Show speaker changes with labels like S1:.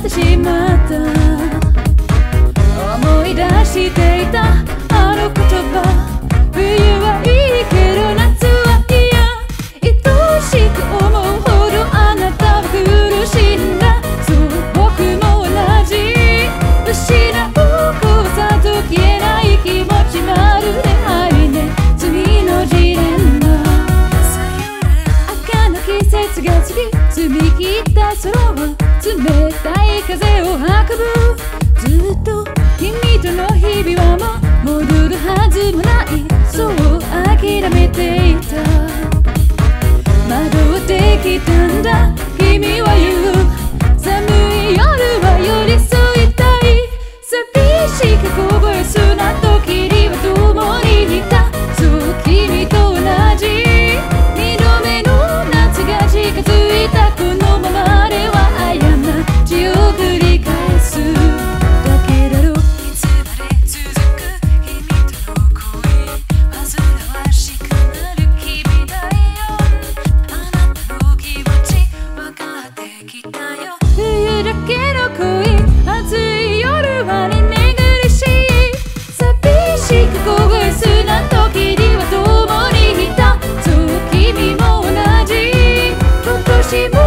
S1: ってしまった。思い出していたあの言葉。冬はいいけど夏は嫌。愛しく思うほどあなたは苦しんだ。そう僕も同じ。失う交差と消えない気持ち、まるで愛ね、罪のジレンマ。赤の季節が過ぎ、澄み切った空は冷たい風を運ぶ。ずっと君との日々はもう戻るはずもない、そう諦めていた。惑ってきたんだ君は言う。寒い夜は寄り添いたい。寂しくこぼれそうな時には共にいた。そう君と同じ。二度目の夏が近づいた。このままでは過ちを繰り返すだけだろう。いつまで続く君との恋、煩わしくなる日々だよ。あなたの気持ち分かってきたよ。冬だけの恋、暑い夜はね、寝苦しい。寂しく凍えそうな時には共にいた。そう君も同じ。今年も